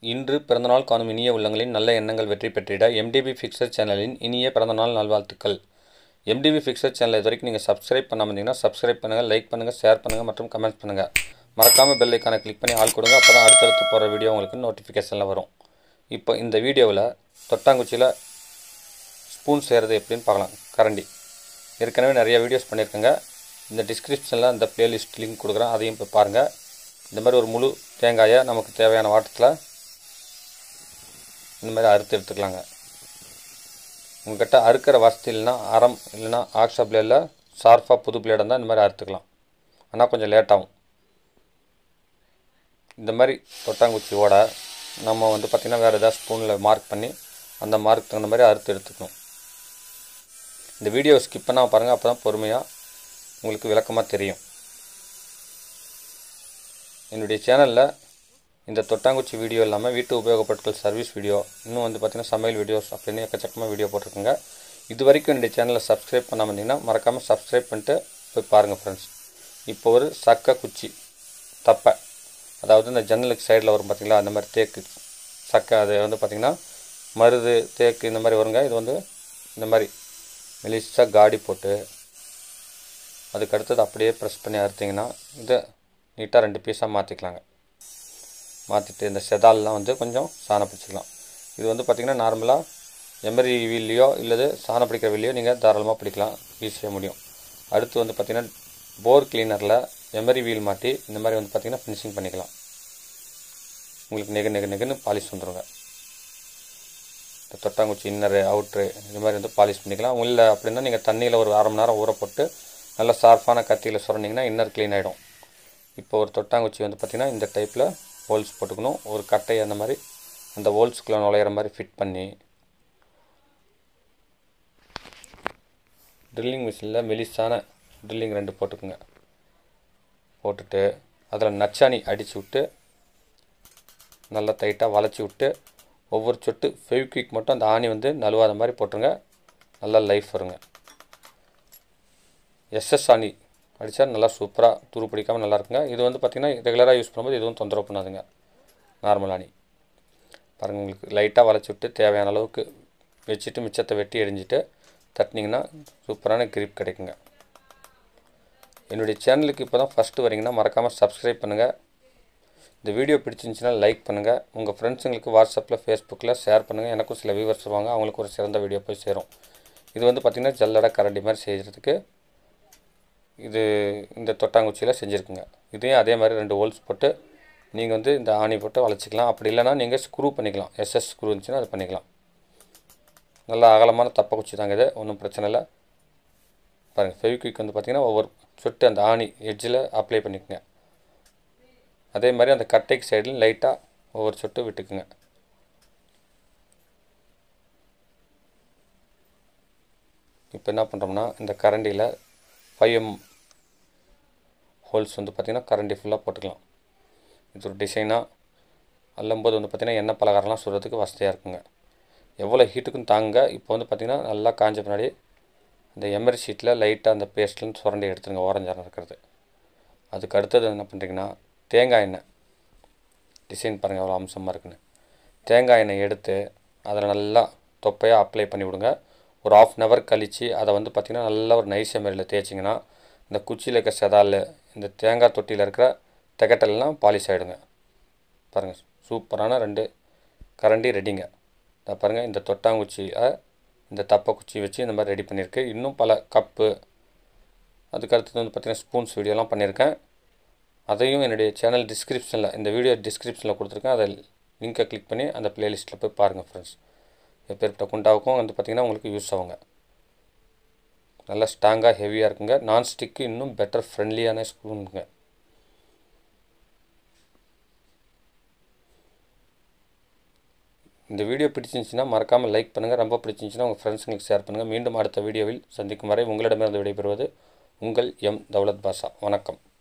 இன்று பிறந்தநாள் காணும் இனிய உள்ளங்களின் நல்ல எண்ணங்கள் வெற்றி பெற்றிட எம்டிபி ஃபிக்சர் சேனலின் இனிய பிறந்தநாள் நல்வாழ்த்துக்கள். எம்டிபி ஃபிக்சர் சேனல் இது வரைக்கும் நீங்கள் சப்ஸ்கிரைப் பண்ணாமல் இருந்தீங்கன்னா சப்ஸ்கிரைப் பண்ணுங்கள், லைக் பண்ணுங்கள், ஷேர் பண்ணுங்கள் மற்றும் கமெண்ட் பண்ணுங்கள். மறக்காமல் பெல் ஐக்கானை கிளிக் பண்ணி ஆள் கொடுங்க. அப்போ தான் அடுத்தடுத்து போகிற வீடியோ உங்களுக்கு நோட்டிஃபிகேஷனில் வரும். இப்போ இந்த வீடியோவில் தொட்டாங்குச்சியில் ஸ்பூன் செய்கிறது எப்படின்னு பார்க்கலாம். கரண்டி ஏற்கனவே நிறைய வீடியோஸ் பண்ணியிருக்கேங்க. இந்த டிஸ்கிரிப்ஷனில் இந்த பிளேலிஸ்ட் லிங்க் கொடுக்குறேன், அதையும் இப்போ பாருங்கள். இந்த மாதிரி ஒரு முழு தேங்காயை நமக்கு தேவையான வாட்டத்தில் இந்த மாதிரி அறுத்து எடுத்துக்கலாங்க. உங்கள்கிட்ட அறுக்கிற வசதி இல்லைன்னா அரம் இல்லைன்னா ஆக்ஷா பிளேடில் ஷார்ப்பாக புது பிளேடாக இருந்தால் இந்த மாதிரி அறுத்துக்கலாம். ஆனால் கொஞ்சம் லேட்டாகும். இந்த மாதிரி தொட்டாங்குச்சியோட நம்ம பார்த்திங்கன்னா வேறு ஏதாவது ஸ்பூனில் மார்க் பண்ணி அந்த மார்க் தகுந்த மாதிரி அறுத்து எடுத்துக்கணும். இந்த வீடியோ ஸ்கிப் பண்ணால் பாருங்கள், அப்போ தான் பொறுமையாக உங்களுக்கு விளக்கமாக தெரியும். என்னுடைய சேனலில் இந்த தொட்டாங்குச்சி வீடியோ இல்லாமல் வீட்டு உபயோகப் பொருட்கள் சர்வீஸ் வீடியோ, இன்னும் பார்த்திங்கன்னா சமையல் வீடியோஸ் அப்படின்னு எக்கச்சக்கமாக வீடியோ போட்டிருக்குங்க. இது வரைக்கும் என்னுடைய சேனலில் சப்ஸ்கிரைப் பண்ணாமல் இருந்தீங்கன்னா மறக்காமல் சப்ஸ்கிரைப் பண்ணிட்டு போய் பாருங்கள் ஃப்ரெண்ட்ஸ். இப்போ ஒரு சக்கை குச்சி தப்பை, அதாவது இந்த ஜன்னலுக்கு சைடில் வரும் பார்த்திங்களா, அந்த மாதிரி தேக்கு சக்கை, அது பார்த்திங்கன்னா மருது தேக்கு இந்த மாதிரி வருங்க. இது இந்த மாதிரி மெலிசாக காடி போட்டு அதுக்கு அடுத்தது அப்படியே ப்ரெஸ் பண்ணி அறுத்திங்கன்னா இதை நீட்டாக 2 பீஸாக மாற்றிக்கலாங்க. மாற்றிட்டு இந்த செதால்லாம் கொஞ்சம் சாணம் பிடிச்சிக்கலாம். இது பார்த்திங்கன்னா நார்மலாக எமரி வீல்லையோ இல்லது சாணம் பிடிக்கிற வீல்லையோ நீங்கள் தாராளமாக பிடிக்கலாம், ஈஸியாக முடியும். அடுத்து பார்த்திங்கன்னா போர் கிளீனரில் எமரி வீல் மாட்டி இந்த மாதிரி பார்த்திங்கன்னா ஃபினிஷிங் பண்ணிக்கலாம். உங்களுக்கு நெகுன்னு பாலிஷ் வந்துடுங்க. இந்த தொட்டாங்குச்சி இன்னரு அவுட்ரு இது மாதிரி பாலிஷ் பண்ணிக்கலாம். இல்லை அப்படின்னா நீங்கள் தண்ணியில் ஒரு 1/2 மணி நேரம் ஊற போட்டு நல்லா ஷார்ப்பான கத்தியில் சுரண்டிங்கன்னா இன்னர் க்ளீன் ஆகிடும். இப்போ ஒரு தொட்டாங்குச்சி பார்த்திங்கன்னா இந்த டைப்பில் ஹோல்ஸ் போட்டுக்கணும். ஒரு கட்டை அந்த மாதிரி அந்த ஹோல்ஸ்குள்ளே நுழையிற மாதிரி ஃபிட் பண்ணி ட்ரில்லிங் மிஷினில் மெலிசான ட்ரில்லிங் 2 போட்டுக்குங்க. போட்டுட்டு அதில் நச்சாணி அடித்து விட்டு நல்லா டைட்டாக வளைச்சி விட்டு ஒவ்வொரு சொட்டு ஃபெவிக்விக் மட்டும் அந்த ஆணி நழுவாத மாதிரி போட்டுருங்க. நல்லா லைஃப் வருங்க. எஸ்எஸ் ஆணி அடித்தா நல்லா சூப்பராக துரு பிடிக்காமல் நல்லா இருக்குங்க. இது பார்த்திங்கன்னா ரெகுலராக யூஸ் பண்ணும்போது எதுவும் தொந்தரவு பண்ணாதுங்க. நார்மல் ஆணி பாருங்கள், உங்களுக்கு லைட்டாக வளைச்சி விட்டு தேவையான அளவுக்கு வச்சுட்டு மிச்சத்தை வெட்டி எரிஞ்சிட்டு தட்டினீங்கன்னா சூப்பரான கிரிப் கிடைக்குங்க. என்னுடைய சேனலுக்கு இப்போ தான் ஃபஸ்ட்டு வரீங்கன்னா மறக்காமல் சப்ஸ்கிரைப் பண்ணுங்கள். இந்த வீடியோ பிடிச்சிருந்துச்சின்னா லைக் பண்ணுங்கள். உங்கள் ஃப்ரெண்ட்ஸுங்களுக்கு வாட்ஸ்அப்பில் ஃபேஸ்புக்கில் ஷேர் பண்ணுங்கள். எனக்கும் சில வியூவர்ஸ் வருவாங்க, அவங்களுக்கு ஒரு சிறந்த வீடியோ போய் சேரும். இது பார்த்திங்கன்னா ஜல்லடை கரண்டி மாதிரி செய்கிறதுக்கு இந்த தொட்டாங்குச்சியில் செஞ்சுருக்குங்க. இதையும் அதே மாதிரி 2 ஹோல்ஸ் போட்டு நீங்கள் இந்த ஆணி போட்டு வளைச்சிக்கலாம். அப்படி இல்லைனா நீங்கள் ஸ்க்ரூ பண்ணிக்கலாம். எஸ்எஸ் ஸ்க்ரூ இருந்துச்சுன்னா அது பண்ணிக்கலாம். நல்லா அகலமான தப்பை குச்சி தாங்க, இது ஒன்றும் பிரச்சனை இல்லை. பாருங்கள், ஃபெவிக்விக் பார்த்திங்கன்னா ஒவ்வொரு சொட்டு அந்த ஆணி எட்ஜில் அப்ளை பண்ணிக்கோங்க. அதே மாதிரி அந்த கட்டைக்கு சைடில் லைட்டாக ஒவ்வொரு சொட்டு விட்டுக்குங்க. இப்போ என்ன பண்ணுறோம்னா இந்த கரண்டியில் 5mm ஹோல்ஸ் பார்த்திங்கன்னா கரண்டி ஃபுல்லாக போட்டுக்கலாம். இது ஒரு டிசைனாக அள்ளும்போது பார்த்திங்கன்னா எண்ணெய் பலகாரம்லாம் சுடுறதுக்கு வசதியாக இருக்குங்க. எவ்வளோ ஹீட்டுக்கும் தாங்க. இப்போ பார்த்திங்கன்னா நல்லா காஞ்ச பின்னாடி இந்த எமரி ஷீட்டில் லைட்டாக அந்த பேஸ்ட்லேருந்து சுரண்டி எடுத்துருங்க, ஓரஞ்சாரம் இருக்கிறது. அதுக்கு அடுத்தது என்ன பண்ணுறீங்கன்னா தேங்காய் எண்ணெய் டிசைன் பாருங்கள் எவ்வளோ அம்சமாக இருக்குன்னு. தேங்காய் எண்ணெய் எடுத்து அதில் நல்லா தொப்பையாக அப்ளை பண்ணி விடுங்க. ஒரு 1/2 hour கழித்து அதை பார்த்திங்கன்னா நல்லா ஒரு நைஸ் எமரியில் தேய்ச்சிங்கன்னா இந்த குச்சியில் இருக்க செதால் இந்த தேங்காய் தொட்டியில் இருக்கிற திகட்டல்லாம் பாலிஷ் ஆகிடுங்க. பாருங்கள், சூப்பரான 2 கரண்டி ரெடிங்க. இதை பாருங்கள், இந்த தொட்டாங்குச்சியை இந்த தப்பை குச்சி வச்சு இந்த மாதிரி ரெடி பண்ணியிருக்கு. இன்னும் பல கப்பு, அதுக்கு அடுத்தது பார்த்திங்கன்னா ஸ்பூன்ஸ் வீடியோலாம் பண்ணியிருக்கேன். அதையும் என்னுடைய சேனல் டிஸ்கிரிப்ஷனில், இந்த வீடியோ டிஸ்கிரிப்ஷனில் கொடுத்துருக்கேன். அதை லிங்கை கிளிக் பண்ணி அந்த ப்ளேலிஸ்ட்டில் போய் பாருங்கள் ஃப்ரெண்ட்ஸ். எப்பேற்பட்ட குண்டாவுக்கும் பார்த்திங்கன்னா உங்களுக்கு யூஸ் ஆகுங்க. நல்லா ஸ்ட்ராங்காக ஹெவியாக இருக்குங்க. நான்ஸ்டிக்கு இன்னும் பெட்டர் ஃப்ரெண்ட்லியான ஸ்பூனுங்க. இந்த வீடியோ பிடிச்சிருந்துச்சின்னா மறக்காமல் லைக் பண்ணுங்கள். ரொம்ப பிடிச்சிருந்துச்சின்னா உங்கள் ஃப்ரெண்ட்ஸுங்களுக்கு ஷேர் பண்ணுங்கள். மீண்டும் அடுத்த வீடியோவில் சந்திக்கும் வரை உங்களிடமிருந்து விடைபெறுவது உங்கள் எம். தௌலத் பாஷா. வணக்கம்.